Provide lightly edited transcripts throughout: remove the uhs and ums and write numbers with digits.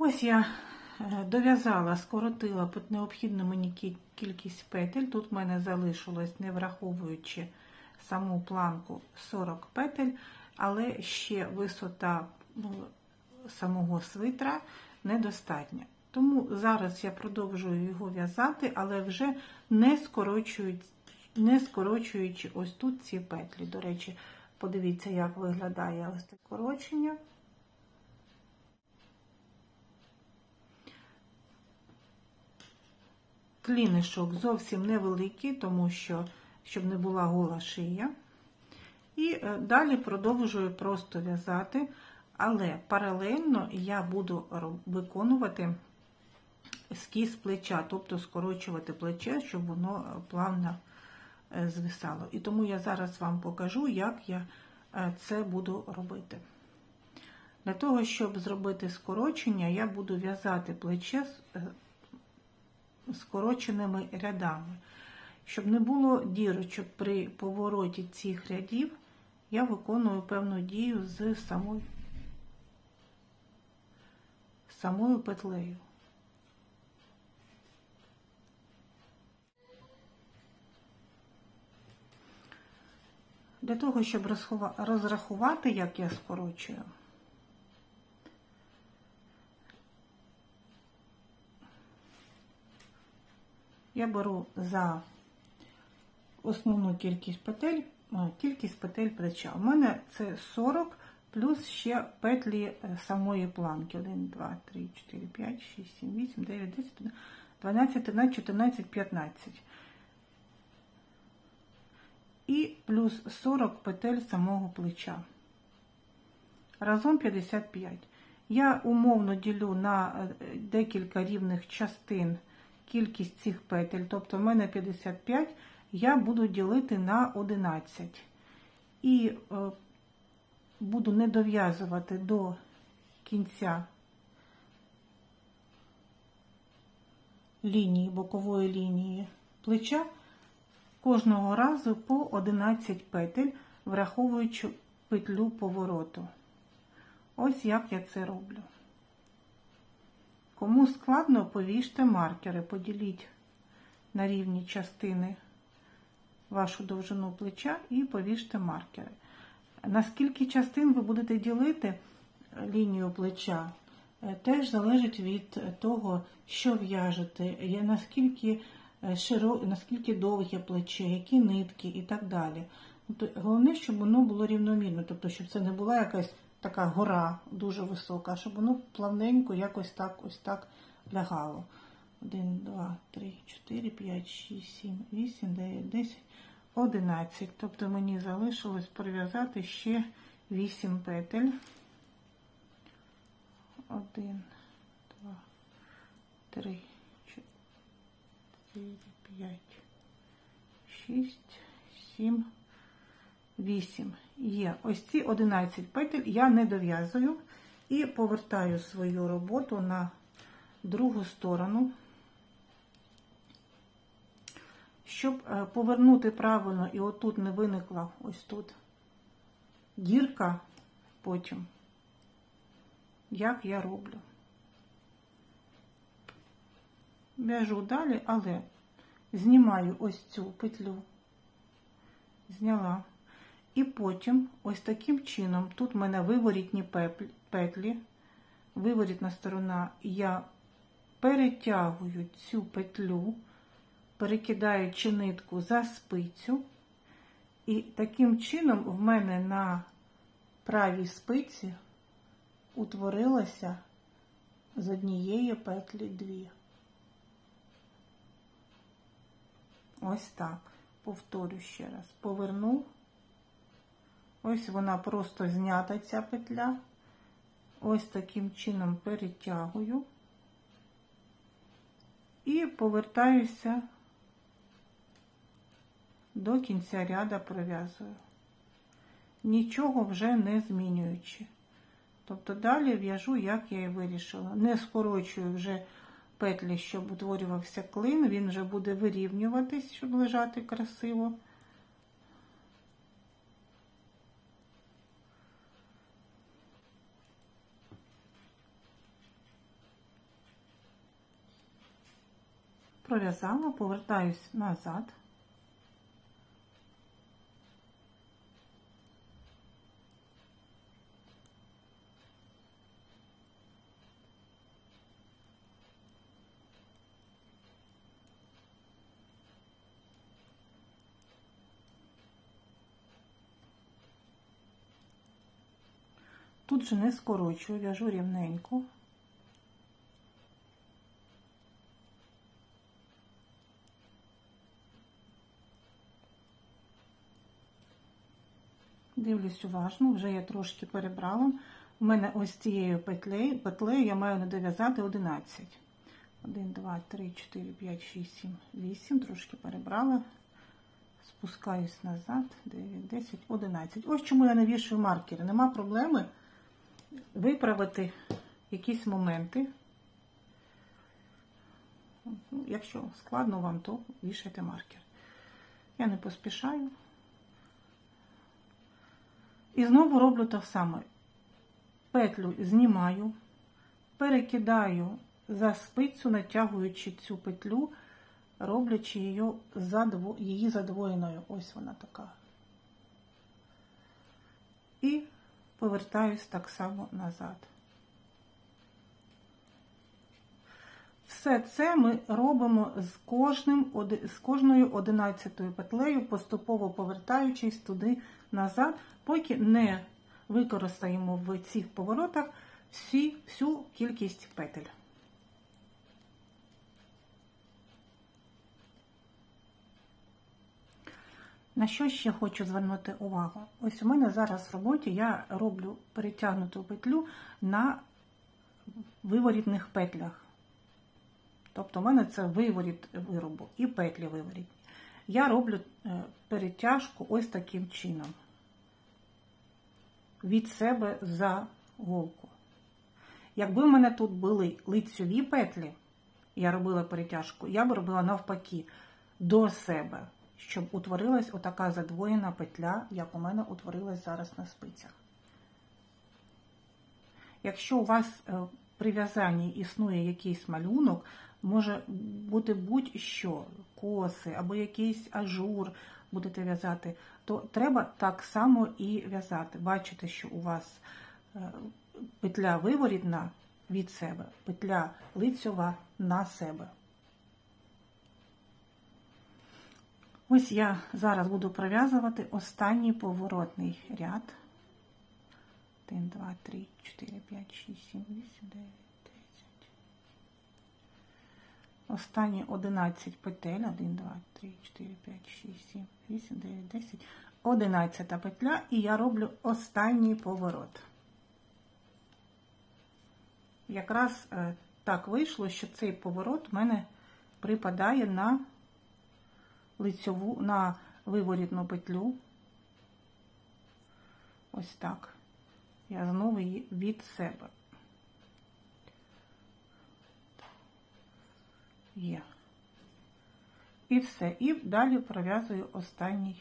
Ось я дов'язала, скоротила під необхідну мені кількість петель. Тут в мене залишилось, не враховуючи саму планку, 40 петель, але ще висота самого свитра недостатня. Тому зараз я продовжую його в'язати, але вже не скорочуючи ось тут ці петлі. До речі, подивіться, як виглядає ось це скорочення. Клінишок зовсім невеликий, тому що, щоб не була гола шия. І далі продовжую просто в'язати, але паралельно я буду виконувати ескіз плеча, тобто скорочувати плече, щоб воно плавно звисало. І тому я зараз вам покажу, як я це буду робити. Для того, щоб зробити скорочення, я буду в'язати плече скороченими рядами. Щоб не було дірочок при повороті цих рядів, я виконую певну дію з самою петлею. Для того, щоб розрахувати, як я скорочую, я беру за основну кількість петель плеча. У мене це 40 плюс ще петлі самої планки. 1, 2, 3, 4, 5, 6, 7, 8, 9, 10, 12, 13, 14, 15. І плюс 40 петель самого плеча. Разом 55. Я умовно ділю на декілька рівних частин кількість цих петель, тобто в мене 55, я буду ділити на 11. І буду не дов'язувати до кінця лінії, бокової лінії плеча, кожного разу по 11 петель, враховуючи петлю повороту. Ось як я це роблю. Кому складно, повіжте маркери, поділіть на рівні частини вашу довжину плеча і повіжте маркери. Наскільки частин ви будете ділити лінію плеча, теж залежить від того, що в'яжете, наскільки довге плече, які нитки і так далі. Головне, щоб воно було рівномірно, тобто, щоб це не була якась така гора дуже висока, щоб воно плавненько якось так, ось так лягало. 1, 2, 3, 4, 5, 6, 7, 8, 9, 10, 11. Тобто мені залишилось пров'язати ще 8 петель. 1, 2, 3, 4, 5, 6, 7, 8. Є. Ось ці 11 петель я не дов'язую і повертаю свою роботу на другу сторону. Щоб повернути правильно і отут не виникла ось тут дірка потім, як я роблю. В'яжу далі, але знімаю ось цю петлю, зняла. І потім ось таким чином, тут в мене виворітні петлі, виворітна сторона, я перетягую цю петлю, перекидаючи нитку за спицю, і таким чином в мене на правій спиці утворилося з однієї петлі 2. Ось так. Повторю ще раз. Поверну. Ось вона просто знята, ця петля. Ось таким чином перетягую. І повертаюся до кінця ряда, пров'язую. Нічого вже не змінюючи. Тобто далі в'яжу, як я і вирішила. Не скорочую вже петлі, щоб утворювався клин. Він вже буде вирівнюватись, щоб лежати красиво. Пров'язала, повертаюсь назад. Тут же не скорочую, в'яжу рівненько. Дивлюсь уважно, вже я трошки перебрала. У мене ось цією петлею я маю дов'язати 11. 1, 2, 3, 4, 5, 6, 7, 8. Трошки перебрала. Спускаюсь назад. 9, 10, 11. Ось чому я не вішаю маркери. Нема проблеми виправити якісь моменти. Якщо складно вам, то вішайте маркер. Я не поспішаю. І знову роблю те саме. Петлю знімаю, перекидаю за спицю, натягуючи цю петлю, роблячи її задвоєною. Ось вона така. І повертаюсь так само назад. Все це ми робимо з кожною 11-ю петлею, поступово повертаючись туди назад, поки не використаємо в цих поворотах всю кількість петель. На що ще хочу звернути увагу? Ось у мене зараз в роботі я роблю перетягнуту петлю на виворітних петлях. Тобто у мене це виворіт виробу і петлі виворітні. Я роблю перетяжку ось таким чином. Від себе за голку. Якби в мене тут були лицьові петлі, я робила перетяжку, я б робила навпаки, до себе, щоб утворилась отака задвоєна петля, як у мене утворилась зараз на спицях. Якщо у вас при в'язанні існує якийсь малюнок, може бути будь-що, коси або якийсь ажур будете в'язати, то треба так само і в'язати. Бачите, що у вас петля виворітна від себе, петля лицьова на себе. Ось я зараз буду пров'язувати останній поворотний ряд. 1, 2, 3, 4, 5, 6, 7, 8, 9, 10. Останні 11 петель. 1, 2, 3, 4, 5, 6, 7, 8, 9, 10. 11 петля і я роблю останній поворот. Якраз так вийшло, що цей поворот в мене припадає на лицьову, на виворітну петлю. Ось так. Я знову її від себе. Є. І все. І далі пров'язую останній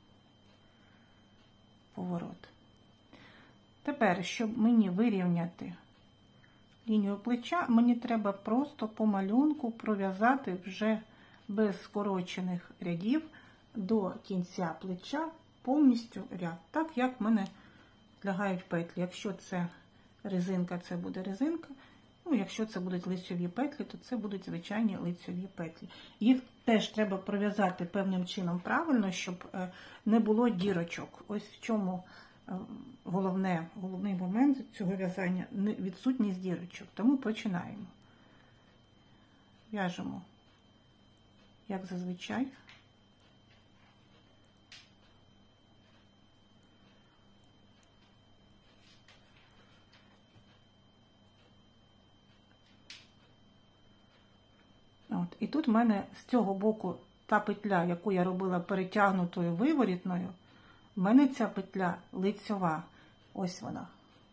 поворот. Тепер, щоб мені вирівняти лінію плеча, мені треба просто по малюнку пров'язати вже без скорочених рядів до кінця плеча повністю ряд. Так, як в мене лягають петлі. Якщо це резинка, це буде резинка. Ну, якщо це будуть лицьові петлі, то це будуть звичайні лицьові петлі. Їх теж треба пров'язати певним чином правильно, щоб не було дірочок. Ось в чому головний момент цього в'язання – відсутність дірочок. Тому починаємо. В'яжемо, як зазвичай. І тут в мене з цього боку та петля, яку я робила перетягнутою виворітною, в мене ця петля лицьова. Ось вона.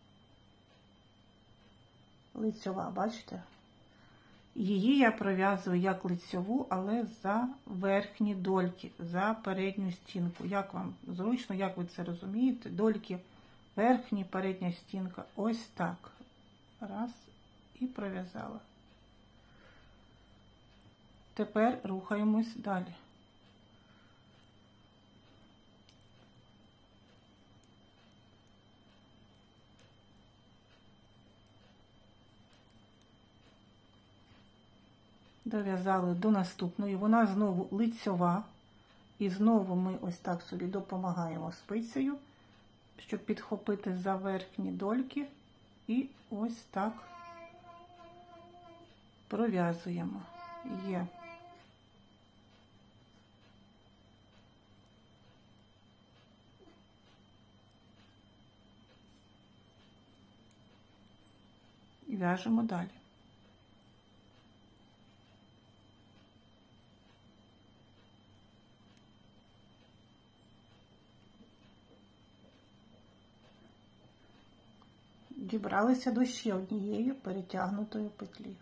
Лицьова, бачите? Її я пров'язую як лицьову, але за верхні дольки, за передню стінку. Як вам зручно, як ви це розумієте? Дольки, верхні, передня стінка. Ось так. Раз. І пров'язала. Тепер рухаємось далі. Дов'язали до наступної, вона знову лицьова, і знову ми ось так собі допомагаємо спицею, щоб підхопити за верхні дольки, і ось так пров'язуємо. Є. І в'яжемо далі. Дібралися до ще однієї перетягнутої петлі.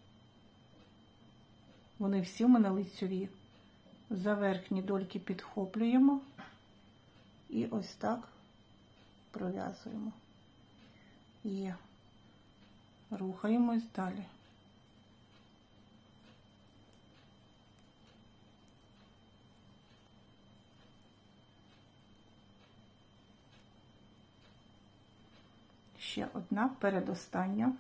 Вони всі в мене лицьові. За верхні дольки підхоплюємо і ось так пров'язуємо. І рухаємось далі. Ще одна, передостання.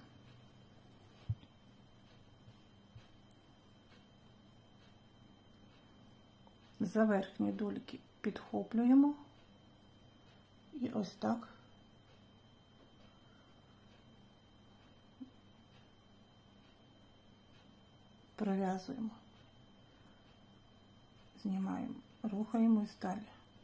За верхні дольки підхоплюємо і ось так пров'язуємо. Знімаємо, рухаємось далі.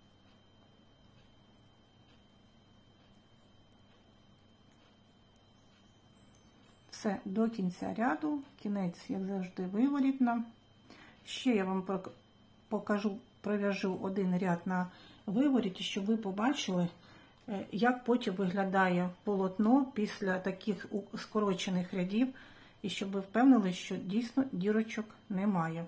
Все, до кінця ряду, кінець, як завжди, виворітна. Ще я вам покажу, пров'яжу один ряд на виворіті, щоб ви побачили, як потім виглядає полотно після таких скорочених рядів, і щоб ви впевнили, що дійсно дірочок немає.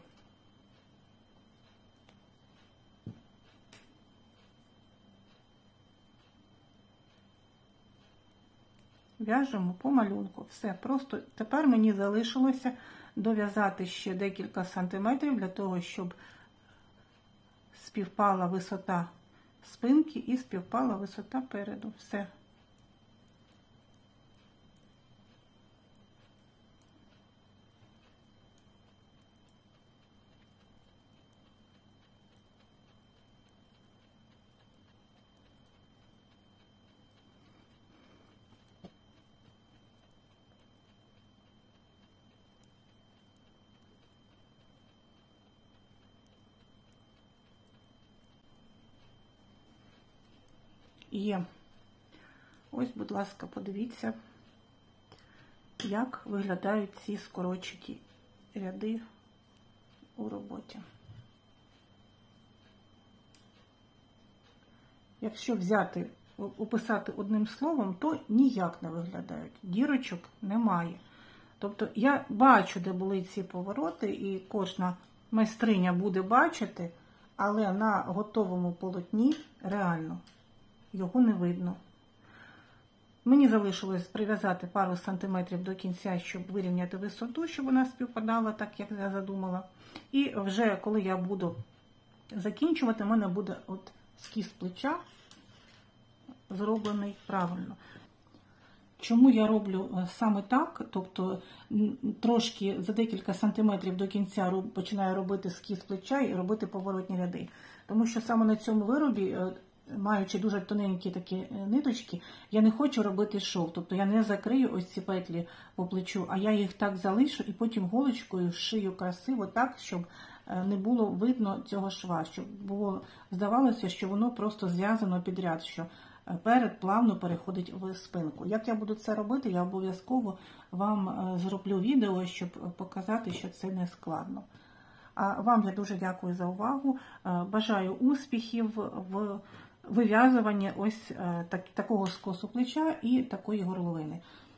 В'яжемо по малюнку. Все, просто тепер мені залишилося дов'язати ще декілька сантиметрів для того, щоб співпала висота спинки і співпала висота переду. Все. Є. Ось, будь ласка, подивіться, як виглядають ці скорочені ряди у роботі. Якщо взяти, описати одним словом, то ніяк не виглядають. Дірочок немає. Тобто я бачу, де були ці повороти, і кожна майстриня буде бачити, але на готовому полотні реально його не видно. Мені залишилось прив'язати пару сантиметрів до кінця, щоб вирівняти висоту, щоб вона співпадала так, як я задумала. І вже коли я буду закінчувати, в мене буде от скіз плеча зроблений правильно. Чому я роблю саме так, тобто трошки за декілька сантиметрів до кінця починаю робити скіз плеча і робити поворотні ряди? Тому що саме на цьому виробі, маючи дуже тоненькі такі ниточки, я не хочу робити шов. Тобто я не закрию ось ці петлі по плечу, а я їх так залишу і потім голочкою шию красиво так, щоб не було видно цього шва, щоб було, здавалося, що воно просто зв'язано підряд, що перед плавно переходить в спинку. Як я буду це робити, я обов'язково вам зроблю відео, щоб показати, що це не складно. А вам я дуже дякую за увагу. Бажаю успіхів в вив'язуванні ось такого скосу плеча і такої горловини.